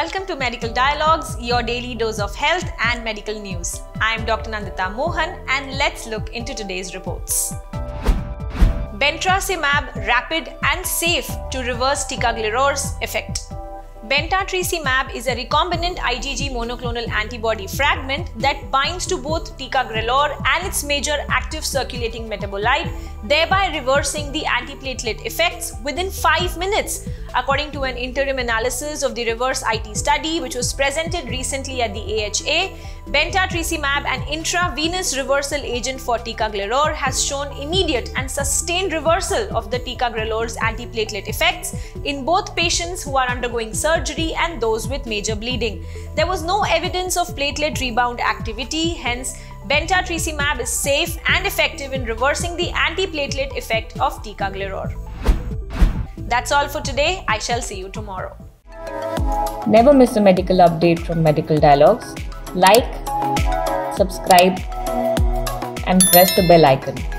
Welcome to Medical Dialogues, your daily dose of health and medical news. I am Dr. Nandita Mohan and let's look into today's reports. Bentracimab rapid and safe to reverse ticagrelor's effect. Bentracimab is a recombinant IgG monoclonal antibody fragment that binds to both ticagrelor and its major active circulating metabolite, thereby reversing the antiplatelet effects within 5 minutes, according to an interim analysis of the REVERSE-IT study which was presented recently at the AHA. Bentracimab, an intravenous reversal agent for ticagrelor, has shown immediate and sustained reversal of the ticagrelor's antiplatelet effects in both patients who are undergoing surgery and those with major bleeding. There was no evidence of platelet rebound activity, hence bentracimab is safe and effective in reversing the antiplatelet effect of ticagrelor. That's all for today. I shall see you tomorrow. Never miss a medical update from Medical Dialogues. Like, subscribe and press the bell icon.